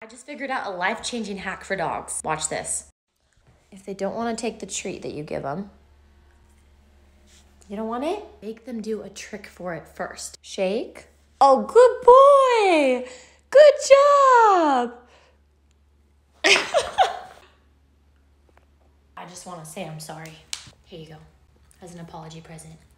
I just figured out a life-changing hack for dogs. Watch this. If they don't want to take the treat that you give them, you don't want it? Make them do a trick for it first. Shake. Oh, good boy. Good job. I just want to say I'm sorry. Here you go, as an apology present.